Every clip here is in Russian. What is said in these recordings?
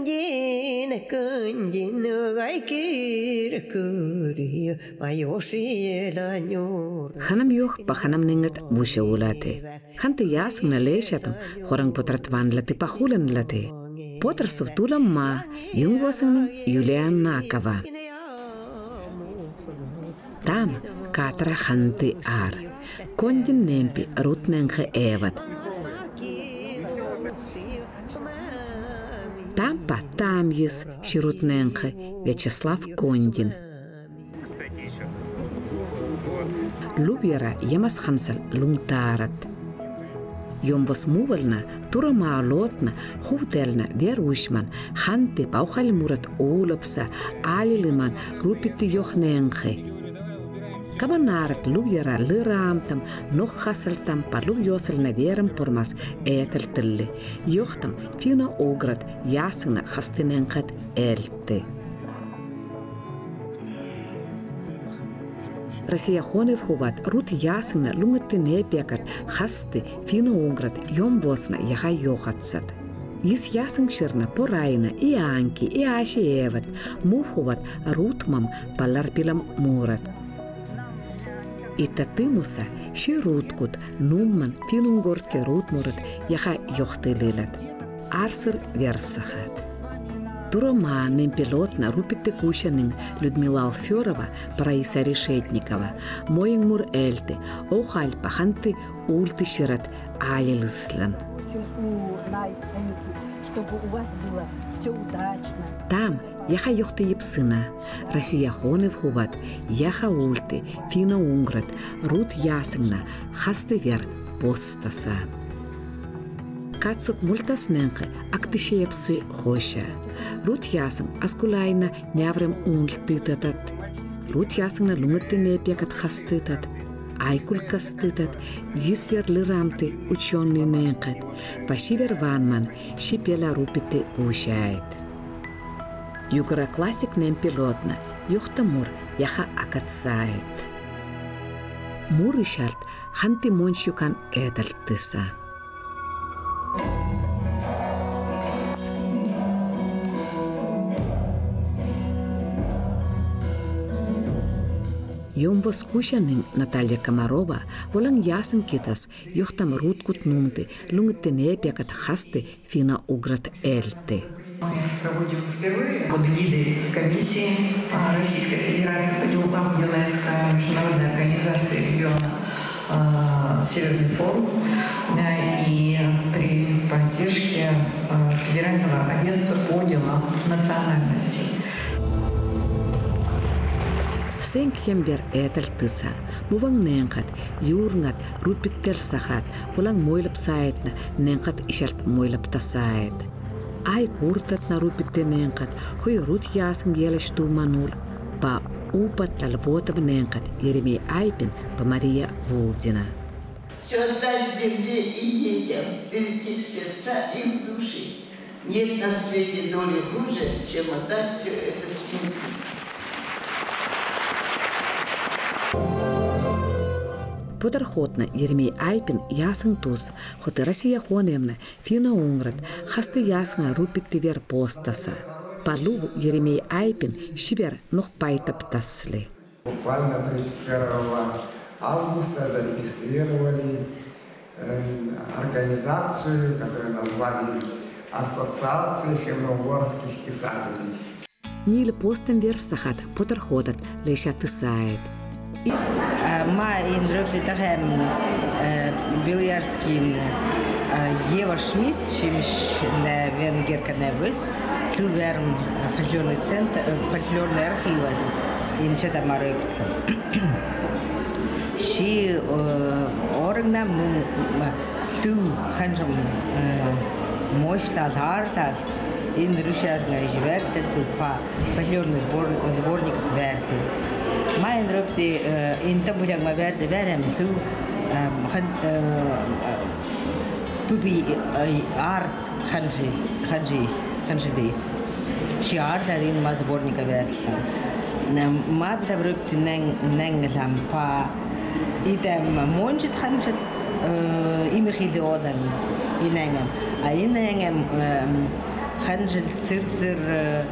Ханам ёх па ханам нингат буша улате. Ханты ясың на лешатым, хорang потратван латы пахулан латы. Потр сувтулам ма, юнгвасың Юлиан Накова. Там катра ханты ар. Кондин немпи рутненхе эват. Тампа там ес ширутненхе Вячеслав Кондин. Лубьера ямас хамсал лунтарат. Йомвос мувальна, тура маалотна, хувтельна верушман, ханты паухаль мурат олапса, алилиман, рупити йохненхе. Каманарат лубьера лырамтам, нох хасалтам, парлуб йосал на верам пурмас этел тылли. Йохтам фина ограт, ясына хастыненхет эльты. Россия хонев хуват рут ясына лунгатты непекат хасты фина ограт йомбосна яха йохатсат. Ис ясың шырна порайна и анки и аши эват, мув хуват рутмам паларпилам мурат. Иттатымуса ши руткут нумман финунгорский рутмурат яха йохтылылат. Арсыр версахат. Турома немпилотна рупитте кушанын Людмила Алферова, Раиса Решетникова, Моин мур эльты, охаль паханты ульты шират алилыслан. Чтобы у вас было все удачно. Там яха йохты епсына, Россия хонев хуват, яха ульты, фина унграт, рут ясыңна, хасты вер постаса. Кацут мультасненқы актыше епсы хоша. Рут ясың аскулайна няврем ультытатат. Рут ясыңна лунгатты непекат хастытат. Айкулька стытат, висвер лырамты учённый ненқат. Пашивер ванман, шипела рупиты гушает. Югра классик нем пилотна, юхта мур яха акатсает. Муры шарт ханты монщукан эдалтыса. Йомвос кушанын Наталья Комарова волан ясен китас йохтам руткут нумты лунгты непекат хасты фина уграт эльты. Мы проводим впервые под гидой комиссии Российской Федерации по делам ЮНЕСКО, Международной организации региона Северный форум и при поддержке Федерального агентства по делам национальностей. Сенкембер эталтыса, муван ненхат, юрнат, рупиттер сахат, волан мойлап саетна, ненхат ишарт мойлап тасает. Ай куртат на рупитте ненхат, хой рут ясен елеш туманул, па упат лалвотов ненхат, Еремей Айпин, па Мария Волдина. Все отдать земле и детям, перейти в сердца и в души. Нет на свете доли хуже, чем отдать все это смерть. Подархотна Еремей Айпин ясың туз, хоты Россия хонемна, фина унграт, хасты ясыңа рупитти вер постаса. Парлу Еремей Айпин шибер нух пайтап тасли. Буквально 31 августа зарегистрировали организацию, которую назвали Ассоциация финно-угорских писателей. Нил постом версахат подархотат леша тысает. Ма индрёпты тахэм бильярдский Ева Шмидт, чимш на венгерка невыс, тюверм фольклорный центр, фольклорный архив, инчета марыкта. Ши оргна мы тю ханжам мощта харта, ин рушязна живерта тупа фольклорный сборник твердый. Майн рупти инта будяг ма верде верем ту туби арт ханжибейс. Ши арт один ма сборника верта. Ма бта рупти ненгелам па идем монжит ханжит имихили одан иненгем. А иненгем ханжел цирзер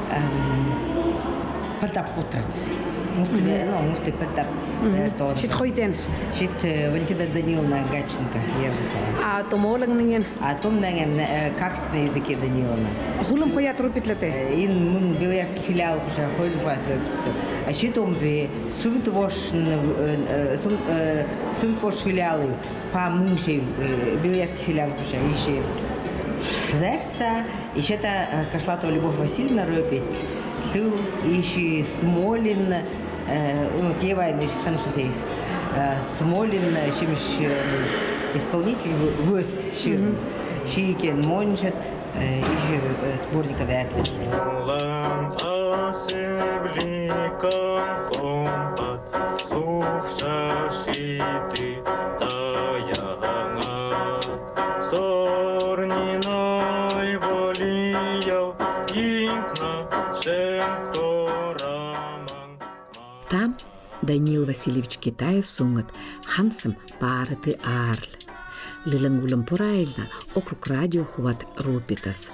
Потап утрат. Мухты потап. Шит хойден. Шит Валентина Даниловна Гатченко. А томолың неген. А том неген каксный таки Даниловна. Хулым хоят рупитлете. Ин мун белорусский филиал уже ходит по а щитом бе сумтвош филиалы по муше белорусский филиал уже еще. Верса еще это Кашлатова Любовь Васильевна робит. Хил еще Смолин, Киевайный ханшитейс. Смолин, чем исполнитель выс ширм. Шикен Мончет, еще сборника Вятли. Там Данил Васильевич Китаев сунгат хансам парыты арль. Лилангулам правильно округ радио хуват рупитас.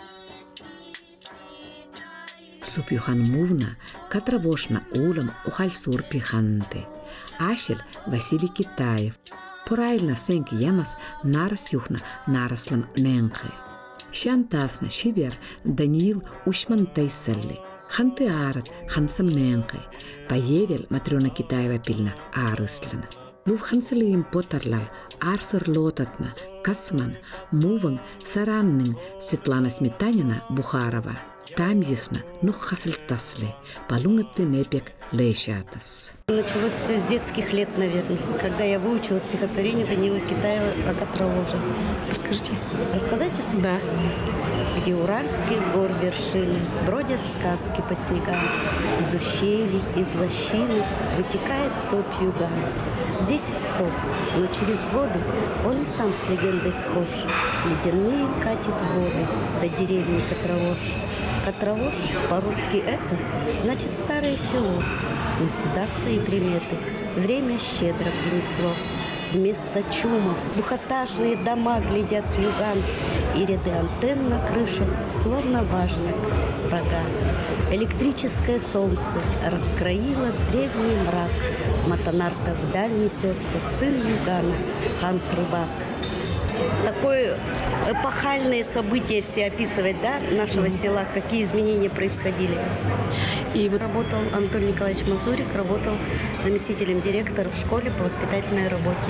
Супюхан мувна катравошна улам ухаль сурпи ханты. Ашель Василий Китаев. Правильно сенки ямас нарас юхна нараслам ненхы. Шантасна шибер Даниил Ушман Тайсалли. Ханты арат хансам ненхы. Поевел Матрёна Китаева пильна арыслана. Був хансылыйым потарлал арсыр лотатна Касман муван саранның Светлана Сметанина Бухарова. Там ясно, но хасылтасли, полунгатты непек лейшатас. Началось все с детских лет, наверное, когда я выучила стихотворение Данила Китаева о Катравоже. Расскажите. Рассказать это? Да. Где уральских гор вершины бродят сказки по снегам. Из ущелий, из лощины вытекает сопь юга. Здесь исток, но через годы он и сам с легендой схож. Ледяные катит воды до деревни Катравож. Катравож, по-русски это, значит старое село. Но сюда свои приметы время щедро принесло. Вместо чумов двухэтажные дома глядят в юган, и ряды антенн на крышах словно важник врага. Электрическое солнце раскроило древний мрак. Матанарта вдаль несется сын югана, хан Трубак. Такое эпохальные события все описывать, да, нашего села, какие изменения происходили. И вот работал Анатолий Николаевич Мазурик, работал заместителем директора в школе по воспитательной работе.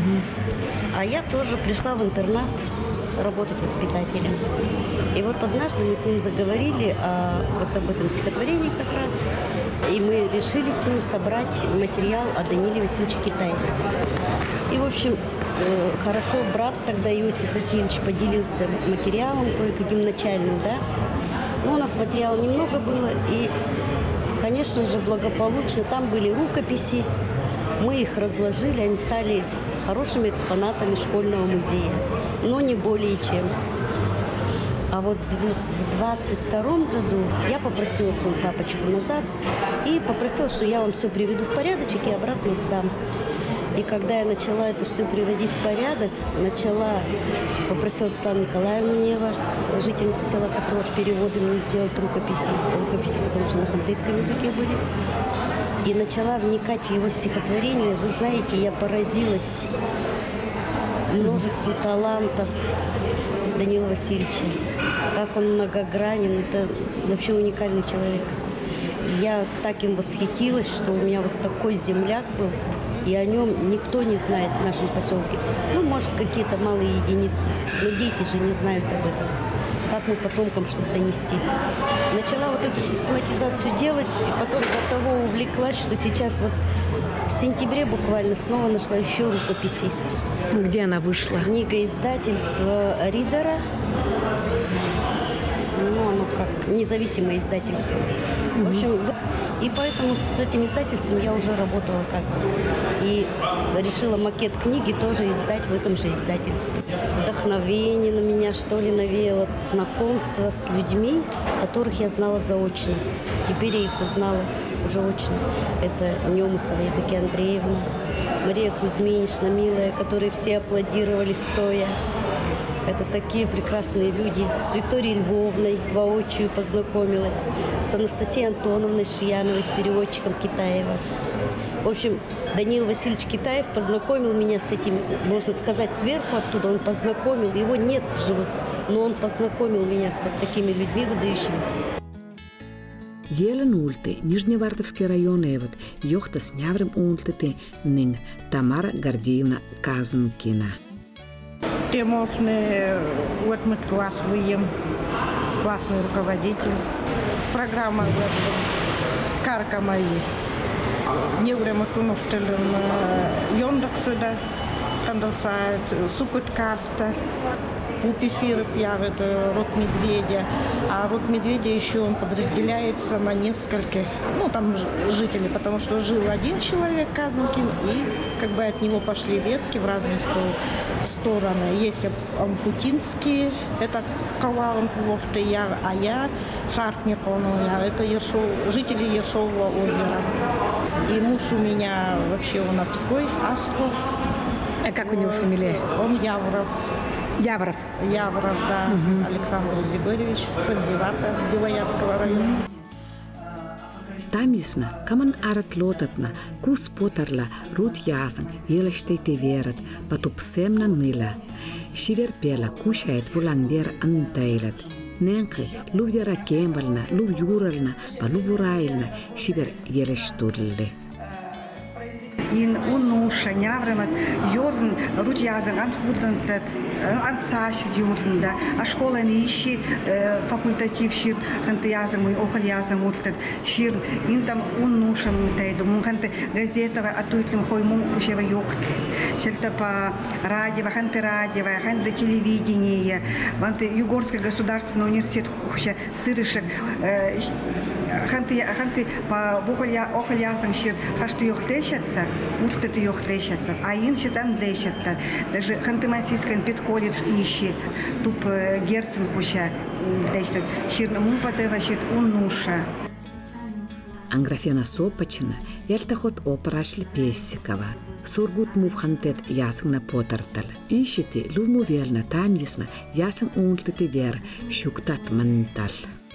А я тоже пришла в интернат работать воспитателем. И вот однажды мы с ним заговорили вот об этом стихотворении как раз. И мы решили с ним собрать материал о Даниле Васильевиче Китаеве. И, в общем, хорошо брат тогда Иосиф Васильевич поделился материалом кое-каким начальным, да. Но у нас материала немного было, и, конечно же, благополучно. Там были рукописи, мы их разложили, они стали хорошими экспонатами школьного музея, но не более чем. А вот в 22-м году я попросила свою папочку назад и попросила, что я вам все приведу в порядочек и обратно сдам. И когда я начала это все приводить в порядок, попросила Светлану Николаевну Нева, жительницу села Катравож, переводы мне сделать рукописи, потому что на хантыйском языке были. И начала вникать в его стихотворение. Вы знаете, я поразилась множеству талантов Данила Васильевича. Как он многогранен, это вообще уникальный человек. Я так им восхитилась, что у меня вот такой земляк был. И о нем никто не знает в нашем поселке. Ну, может, какие-то малые единицы. Но дети же не знают об этом. Как мы потомкам что-то донести. Начала вот эту систематизацию делать, и потом до того увлеклась, что сейчас вот в сентябре буквально снова нашла еще рукописи. Где она вышла? Книга издательства Ридера. Ну, оно как независимое издательство. В общем, и поэтому с этим издательством я уже работала как-то. И решила макет книги тоже издать в этом же издательстве. Вдохновение на меня, что ли, навеяло знакомство с людьми, которых я знала заочно. Теперь я их узнала уже очно. Это Немысова Евдокия Андреевна, Мария Кузьминична, милая, которой все аплодировали стоя. Это такие прекрасные люди. С Викторией Львовной воочию познакомилась, с Анастасией Антоновной Шияновой, с переводчиком Китаева. В общем, Даниил Васильевич Китаев познакомил меня с этим, можно сказать, сверху оттуда он познакомил. Его нет в живых, но он познакомил меня с вот такими людьми выдающимися. Елен ульты Нижневартовский район эвот йохта с няврем ульты нинг Тамара Гордеевна Казанкина. Можно вот мы класс выем, классный руководитель. Программа карка мои. Не время тунуштелен Йондаксыда, кандалсает, сукут карта. Уписиры пьявят род медведя, а род медведя еще он подразделяется на несколько, там жителей, потому что жил один человек Казанкин, и как бы от него пошли ветки в разные стороны. Есть ампутинские, это Калаун Пловтый яр, а я Шаркниковный яр, это жители Ершового озера. И муж у меня вообще он Обской, Аско. А как у него фамилия? Он Явров. Явров. Явров, да. Александр Григорьевич, Садзивата, Белоярского района. Тамисна, каман арат лотатна, кус потарла, рут ясан, елаштейте верат, патупсемна ныла. Шивер пела, кушает вулангер антайлат. Ненки, лубьяра кембална, луб юрална, па лубурайлна, шивер елаштурле. In unnusha njavremat jordan rutjazan antхудантат ансашик jordan а школа нищи факультатив шир хантязан мой охалязан ултат шир индам уннуша мутайду мунханте газетова атуйтлим хоймун кушева йохт шельта по радио ханте телевидение ванте Югорский государственный университет куша сырышек ханте по охалязан шир хашты йохтешатся ултат йохтешатся а ин шитан дешатта даже ханты-Мансийский педколледж ищи туп герцен хуша дешат шир мупатева шит уннуша. Анграфена Сопачина, ялтахот опарашли Пессикова. Сургут мувхантет ясна потартал. Ищите луму верно там ясна ясен унтлите вер шуктат мантал.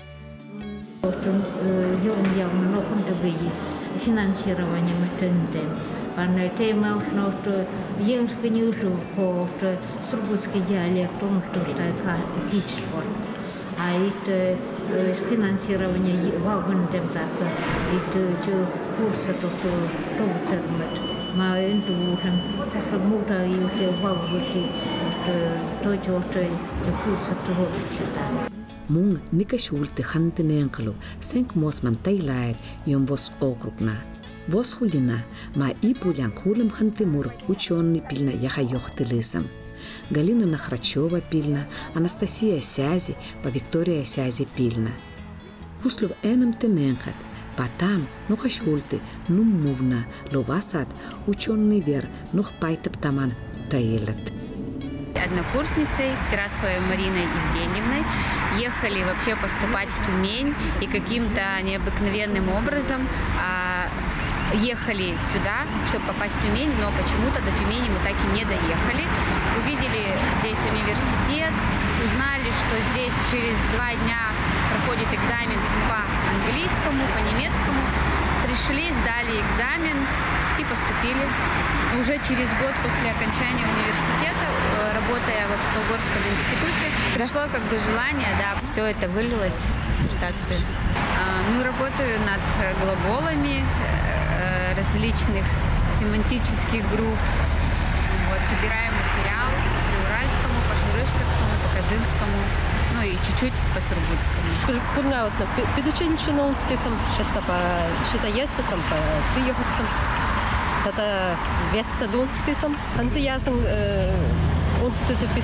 Финансирование матенден. Панна тема уж еңшка не ужу кот сургутский диалект, он что кичфор. А это финансирование вагондем так, это курсы тут роботермет. Ма энтушен, мута и уже ваготи, то курсы робот. Мун никашулте хантененкалу, сенк мосман тайлайт йом вос окрупна. Вос хулина, ма и пулян хулем хантемур ученый пильна яха йохтелисам. Галина Нахрачева пильна, Анастасия Сязи, по Виктория Сязи пильна. Пуслов энам тененкат, потам нухашульты, мувна, ловасад, ученый вер, нух пайтап таман таилат. Однокурсницей Сирасховой Мариной Евгеньевной ехали вообще поступать в Тюмень и каким-то необыкновенным образом ехали сюда, чтобы попасть в Тюмень, но почему-то до Тюмени мы так и не доехали. Увидели здесь университет, узнали, что здесь через 2 дня проходит экзамен по английскому, по немецкому. Пришли, сдали экзамен и поступили. Уже через год после окончания университета, работая в Обского-Горском институте, пришло как бы желание, да, все это вылилось в диссертацию. Работаю над глаголами различных семантических групп. Собираем материал по Приуральскому, по Шерышковскому, по Козынскому, и чуть-чуть по Сургутскому. Пурнаутна педученчину тесам считается сам приехаться. Это ветта дун тесам. Антиясам он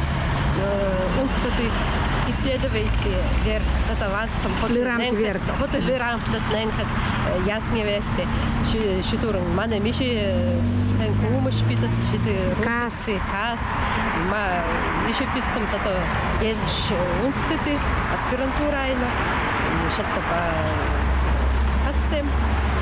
исследователь вер татаватсам хотелерант ненкат ясне вехте шитурун мане миши сенкумыш питас шите кас ма еще питсам тато едш унтеты аспирантура айна что-то по всем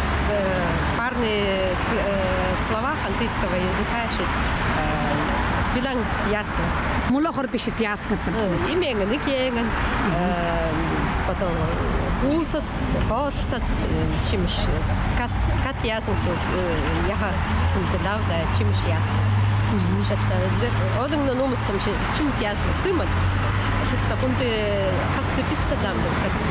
парные слова антийского языка билан ясно. Мулохор пишет ясно. Именgen, не кенgen. Потом кусат, хорсат, чимш. Кат ясно, яха культурав, да, чимш ясно. Что один на нумус сам чимш ясно. Сыман. Что пункты хасты пицца там, хасты.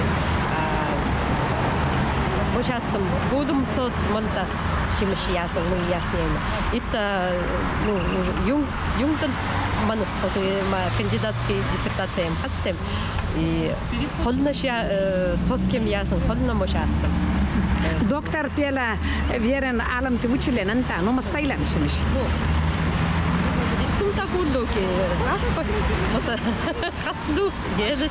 Бочатсам будем сот монтас чимш ясно, ну яснее. Это юнгтон манас, который кандидатские диссертации хасем. И холнашья соткем ясно, холна бочатсам. Доктор Пела верен алам ты учили нанта, но мастайлан чимш. Тут так улоки, маса хаслу едешь.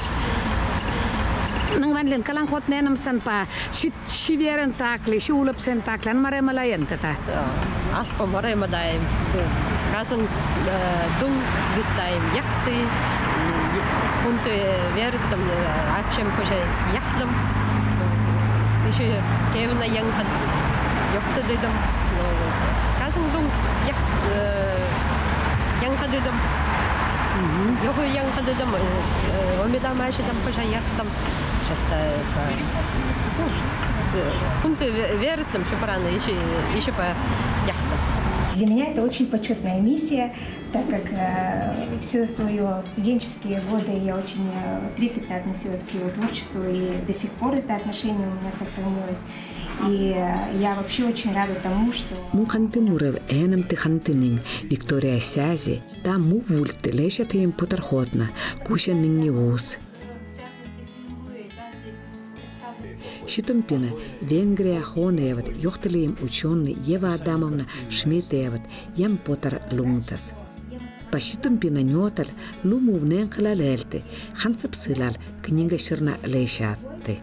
Nang kalang hot nenam san pa shiveren takli shulap sen taklan mare malayan kata. Aspa mare madaim. Kasan dung gitaim yakti. Punte vertam apshem koja yaklam. Ishi kevna yankan yakta dedam. Kasan dung yak yankan dedam. Його я ходила, омидам майже там пожаяк там, что-то, пункты верят там, что пора, еще по яхтам. Для меня это очень почетная миссия, так как все свои студенческие годы я очень трепетно относилась к его творчеству, и до сих пор это отношение у меня сохранилось. И я вообще очень рада тому, что... Муханты мурев энам тихантынин Виктория Сязи, да му вульты лещат им путарходна, кушан нинниус. Шитумпина Венгрия хоневат, ёхтали им ученый Ева Адамовна Шмидеват, ям потар лунгтас. По Шитумпина нётал луму вненкала лельты, хансапсылал книга ширна лещатты.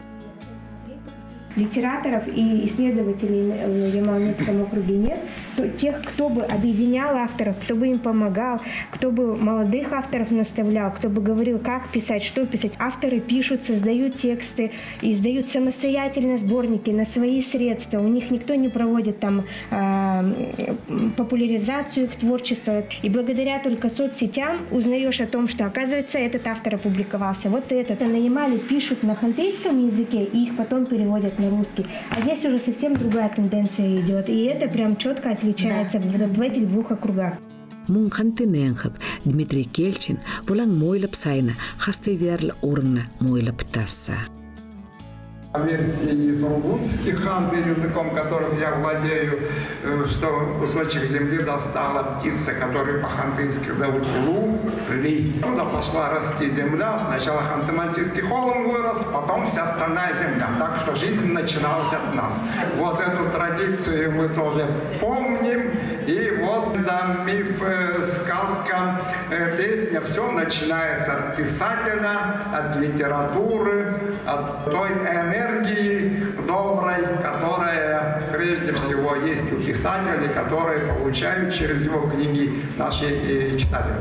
Литераторов и исследователей в Ямал-Ненецком округе нет, то тех, кто бы объединял авторов, кто бы им помогал, кто бы молодых авторов наставлял, кто бы говорил, как писать, что писать. Авторы пишут, создают тексты, издают самостоятельно сборники на свои средства. У них никто не проводит там популяризацию их творчества. И благодаря только соцсетям узнаешь о том, что, оказывается, этот автор опубликовался. Вот этот. На Ямале пишут на хантейском языке, и их потом переводят на русский. А здесь уже совсем другая тенденция идет. И это прям четко отличается в этих двух округах. Мунханты ненхаб Дмитрий Кельчин волан мойлап сайна хасты верл урна мойлап тасса. Версии сургутских ханты, языком которых я владею, что кусочек земли достала птица, которую по-хантыйски зовут Лу-Ли. Туда пошла расти земля. Сначала Ханты-Мансийский холм вырос, потом вся остальная земля. Так что жизнь начиналась от нас. Вот эту традицию мы тоже помним. И вот там миф, сказка, песня, все начинается от писателя, от литературы, от той энергии доброй, которая прежде всего есть у писателей, которые получают через его книги наши читатели.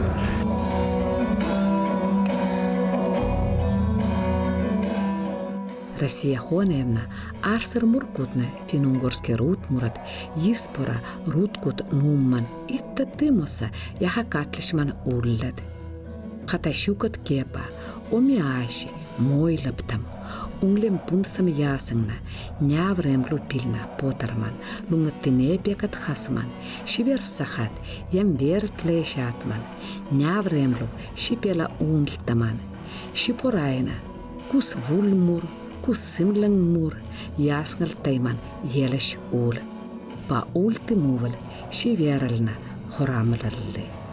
Россия Хоневна, Арсер Муркутна, финунгорский Рут Мурат, Yispora, Руткут Нумман, Итта Тимоса, Яхакатлишман Уллад. Хаташукат Кепа, Омиаши, Мой Лаптам, Унглем Пунсам Ясангна, Няврем Лупильна, Поттерман, Лунгатинепекат Хасман, Шивер Сахат, Ямверт Лешатман, Няврем Луп, Шипела Унлтаман, Шипорайна, Кус Вульмур, Кусимлан мур, яснал тайман, елеш ул. Па ультимувал, шиверална, хорамлалли.